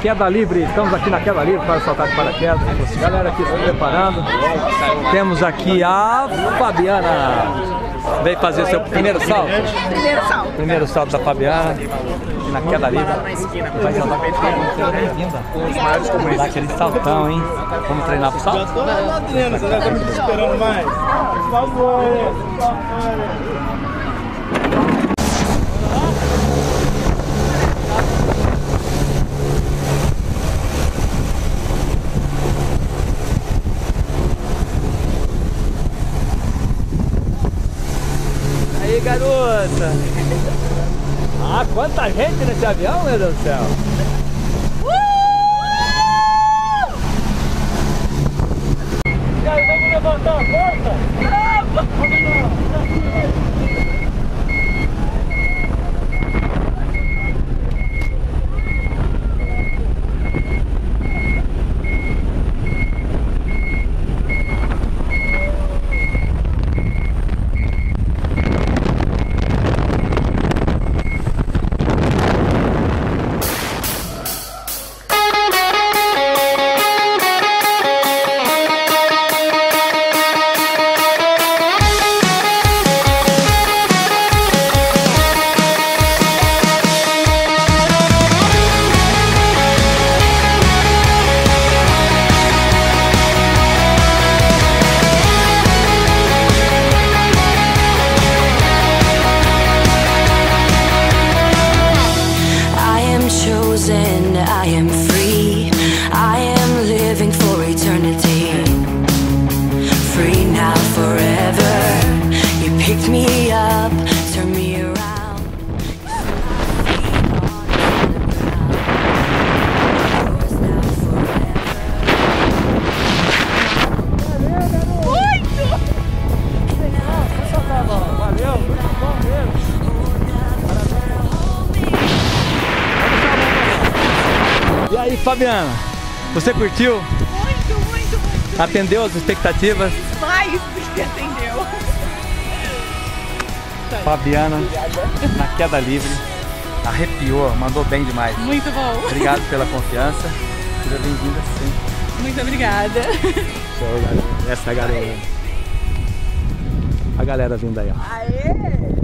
Queda livre, estamos aqui na queda livre para saltar de paraquedas. Galera aqui se preparando. Temos aqui a Fabiana. Veio fazer o seu primeiro salto? Primeiro salto. Primeiro salto da Fabiana. Na queda livre. Vai saltar bem-vinda. Vamos dar aquele saltão, hein? Vamos treinar pro salto? Você já tá me esperando mais? Por favor, por favor. Aí, garota! Ah, quanta gente nesse avião, meu Deus do céu! E aí, vamos levantar a porta? I am free, I am living for eternity. Free now, forever. You picked me up, turned me around. Valeu, muito bom mesmo. E aí, Fabiana, você curtiu? Muito. Atendeu as expectativas? Mais do que atendeu. Fabiana, na queda livre, arrepiou, mandou bem demais. Muito bom. Obrigado pela confiança, seja bem-vinda sempre. Muito obrigada. Show, galera. Essa é a galera. A galera vindo aí, ó. Aê!